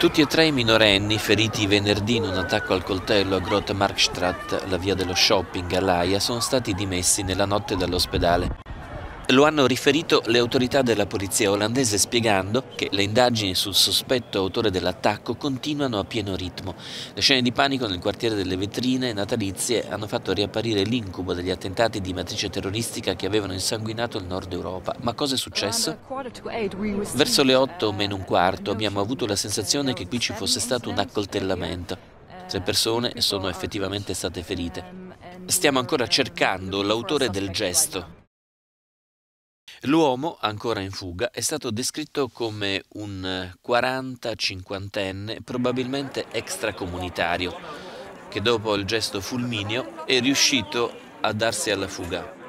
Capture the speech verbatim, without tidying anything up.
Tutti e tre i minorenni, feriti venerdì in un attacco al coltello a Grote Marktstraat, la via dello shopping all'Aia, sono stati dimessi nella notte dall'ospedale. Lo hanno riferito le autorità della polizia olandese, spiegando che le indagini sul sospetto autore dell'attacco continuano a pieno ritmo. Le scene di panico nel quartiere delle vetrine natalizie hanno fatto riapparire l'incubo degli attentati di matrice terroristica che avevano insanguinato il nord Europa. Ma cosa è successo? Verso le otto o meno un quarto abbiamo avuto la sensazione che qui ci fosse stato un accoltellamento. Tre persone sono effettivamente state ferite. Stiamo ancora cercando l'autore del gesto. L'uomo, ancora in fuga, è stato descritto come un quaranta-cinquantenne, probabilmente extracomunitario, che dopo il gesto fulmineo è riuscito a darsi alla fuga.